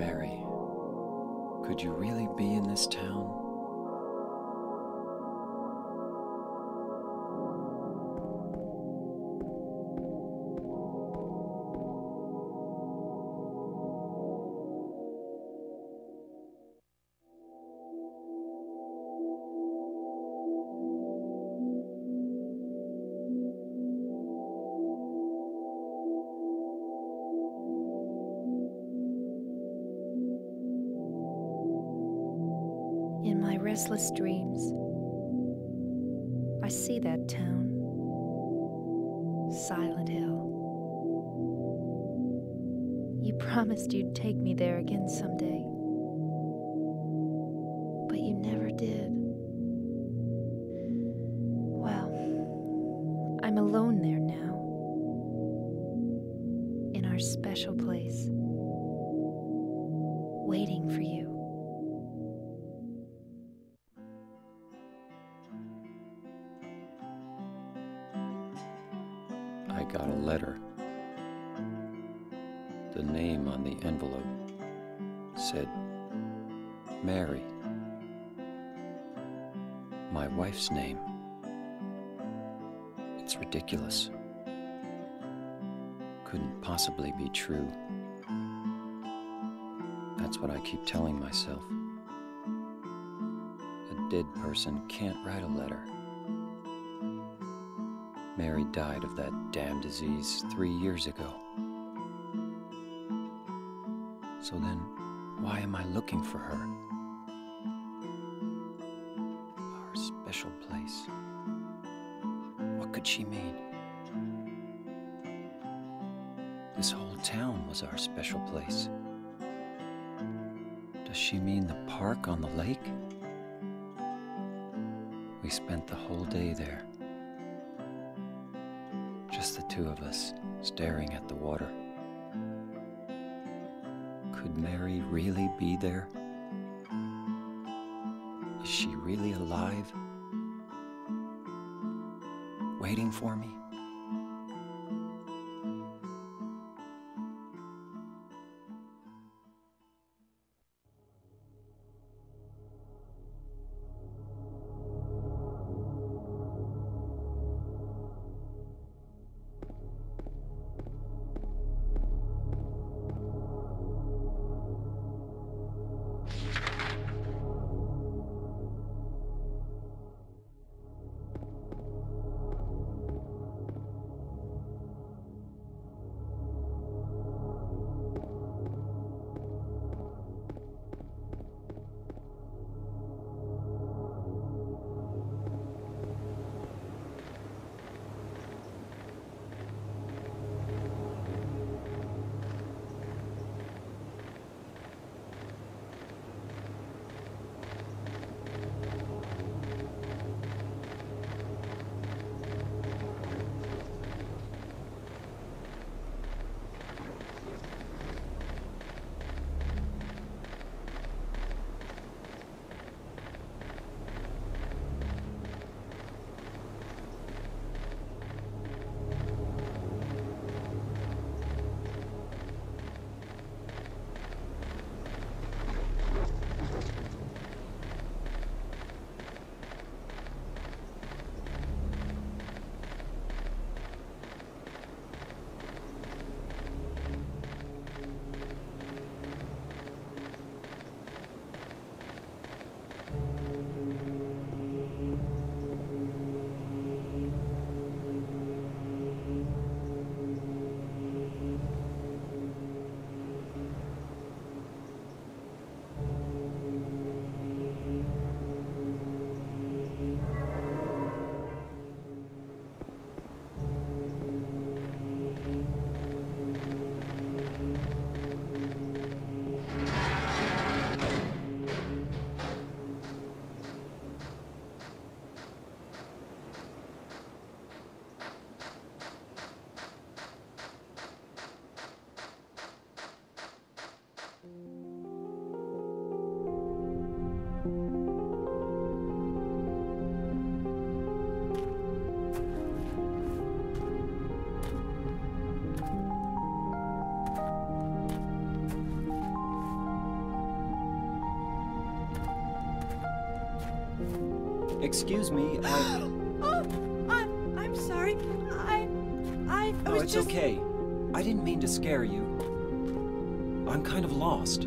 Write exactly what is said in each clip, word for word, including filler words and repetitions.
Mary, could you really be in this town? In my restless dreams, I see that town, Silent Hill. You promised you'd take me there again someday, but you never did. Well, I'm alone there now, in our special place, waiting for you. I got a letter. The name on the envelope said, Mary. My wife's name. It's ridiculous. Couldn't possibly be true. That's what I keep telling myself. A dead person can't write a letter. Mary died of that damn disease three years ago. So then, why am I looking for her? Our special place. What could she mean? This whole town was our special place. Does she mean the park on the lake? We spent the whole day there. Just the two of us, staring at the water. Could Mary really be there? Is she really alive? Waiting for me? Excuse me, I... Oh, I, I'm sorry. I, I, I No, was it's just... okay. I didn't mean to scare you. I'm kind of lost.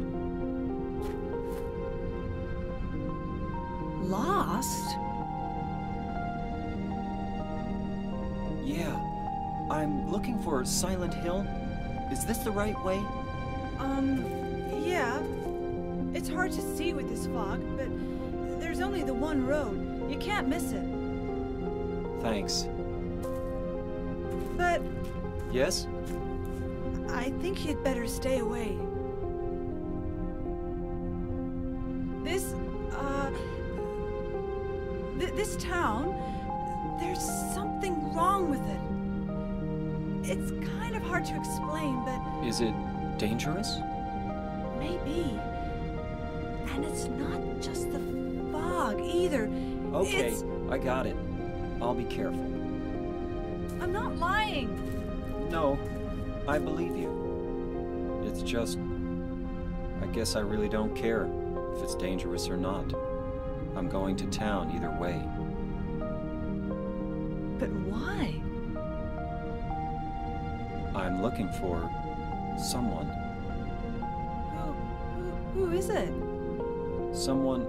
Lost? Yeah. I'm looking for Silent Hill. Is this the right way? Um, yeah. It's hard to see with this fog, but there's only the one road. You can't miss it. Thanks. But Yes? I think you'd better stay away. This, uh... Th this town, there's something wrong with it. It's kind of hard to explain, but Is it dangerous? maybe. And it's not just the fog, either. Okay, It's... I got it. I'll be careful. I'm not lying. No, I believe you. It's just... I guess I really don't care if it's dangerous or not. I'm going to town either way. But why? I'm looking for... someone. Who, who, who is it? Someone...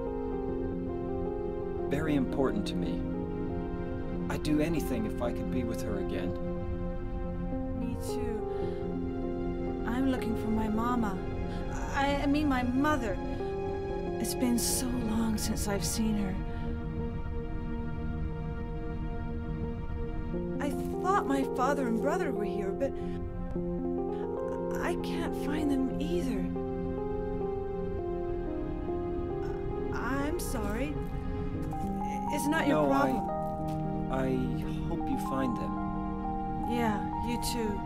very important to me. I'd do anything if I could be with her again. Me too. I'm looking for my mama. I, I mean my mother. It's been so long since I've seen her. I thought my father and brother were here, but I can't find them either. I'm sorry. It's not your No, I- problem. I hope you find them. Yeah, you too.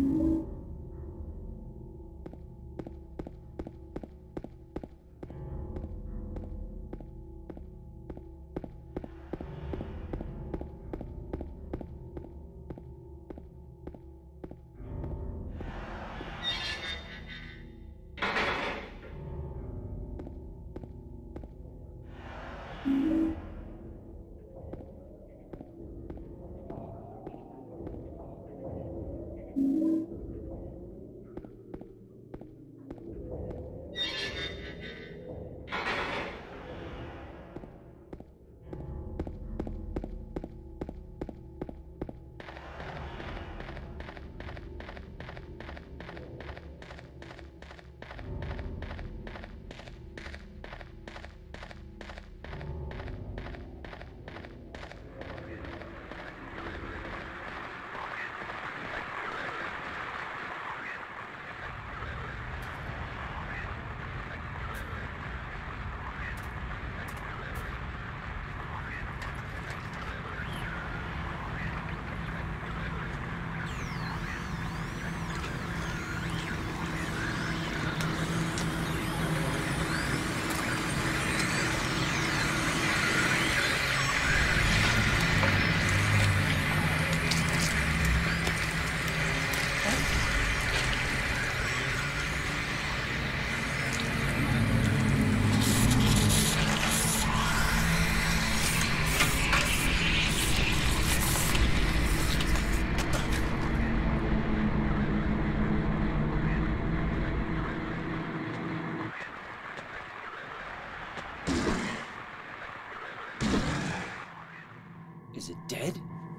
Is it dead?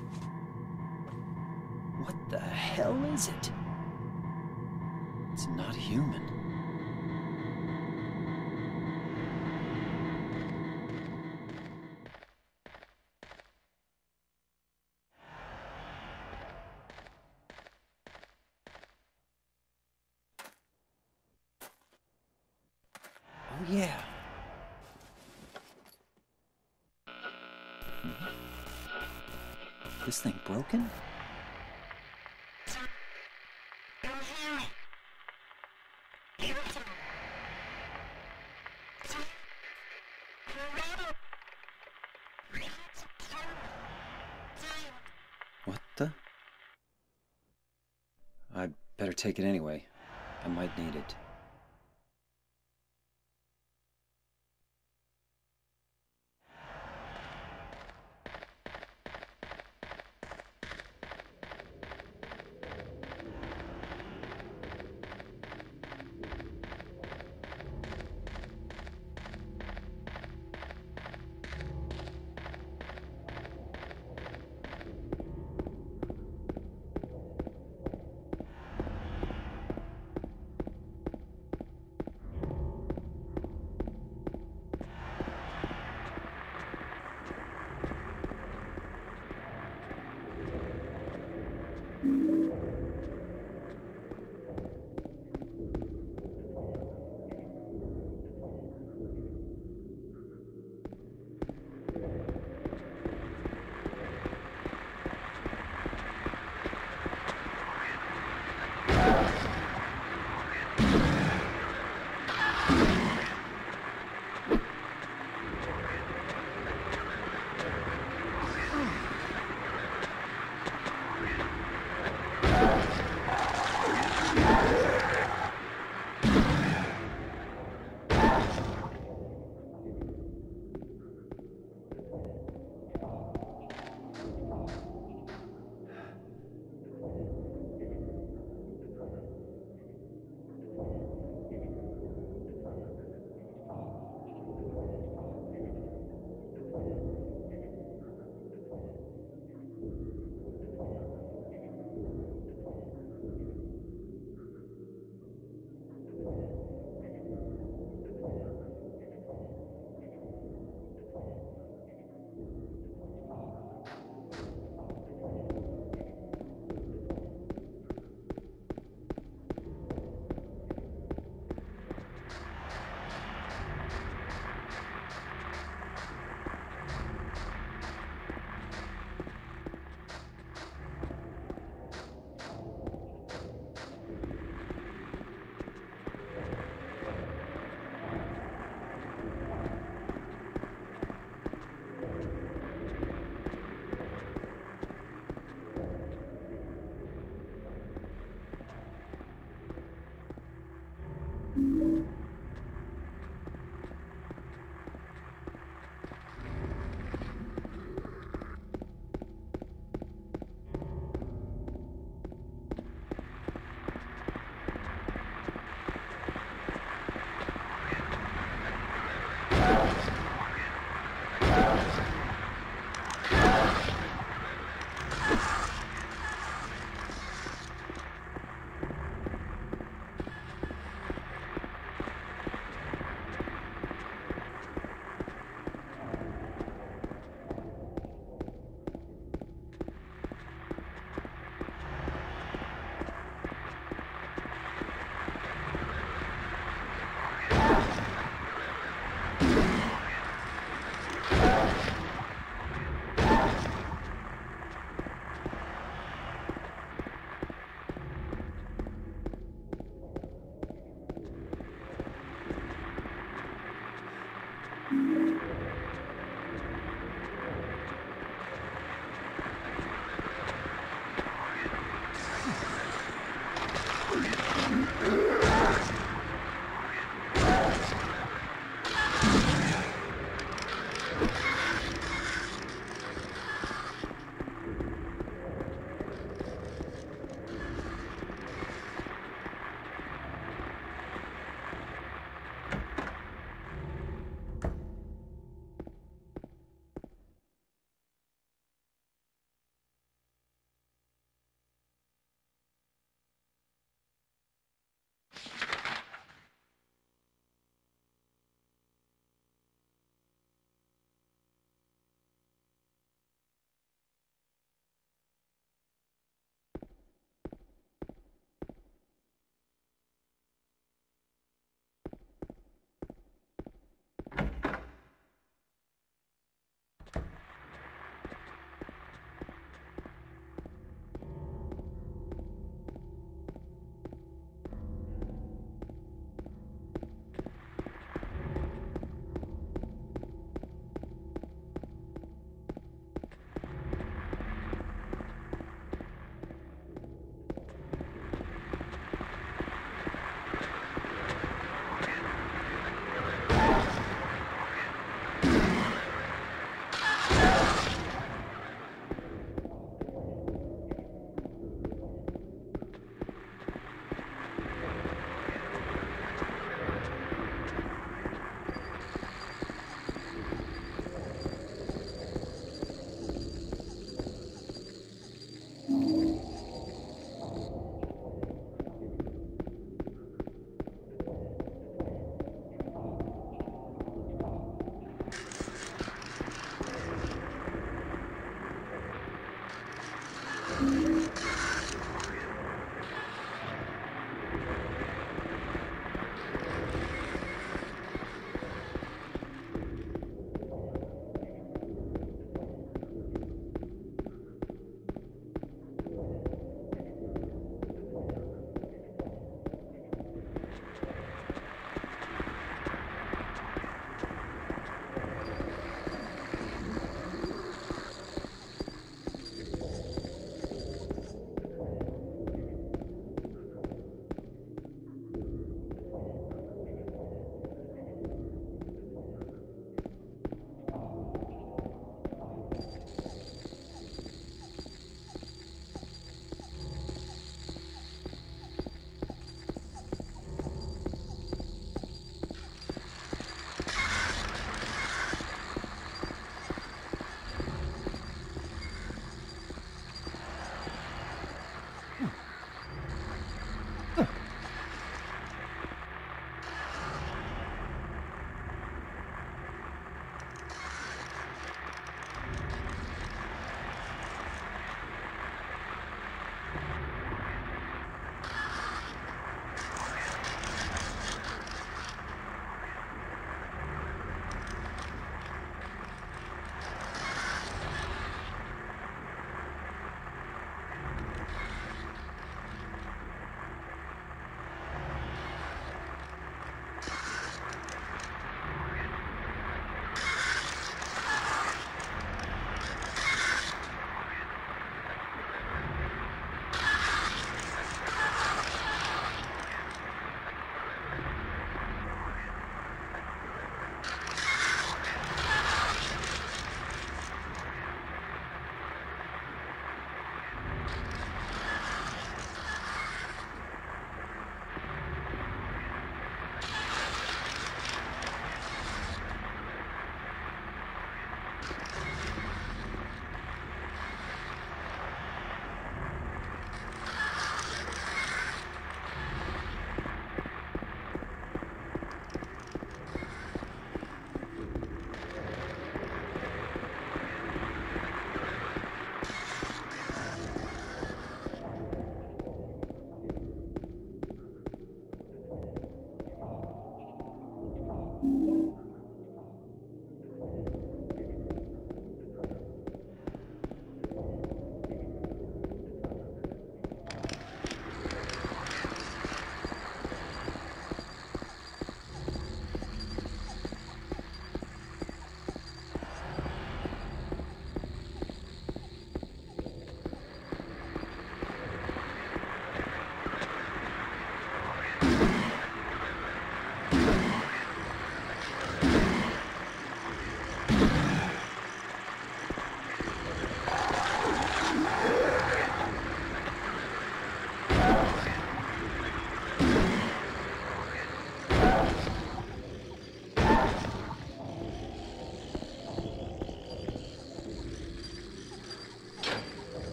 What the hell is it? It's not human. Oh yeah. This thing broken? What the? I'd better take it anyway. I might need it.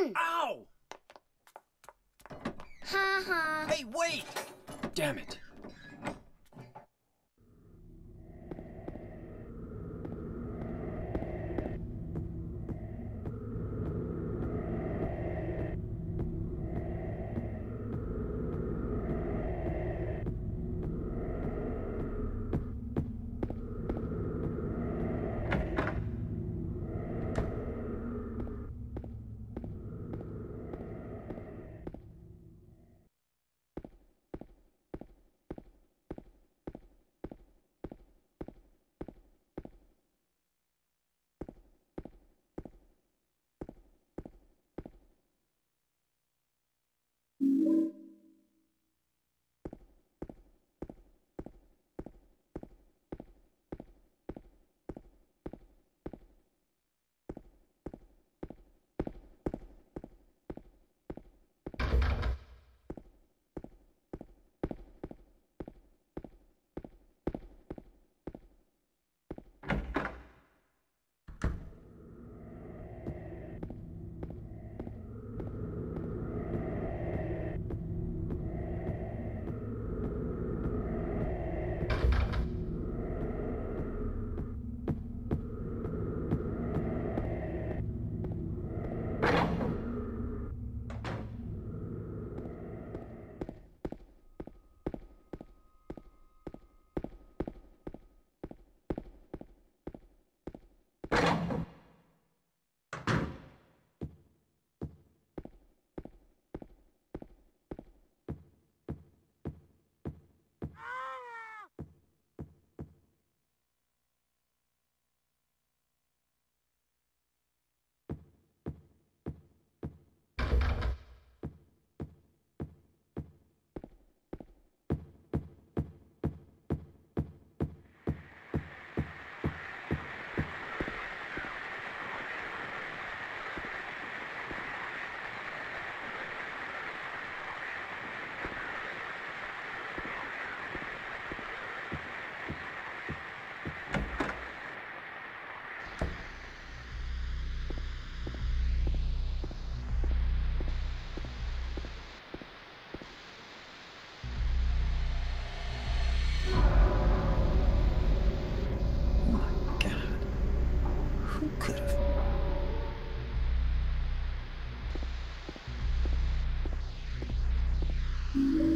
again! Ow! Ha ha. Hey, wait! Damn it. Hmm.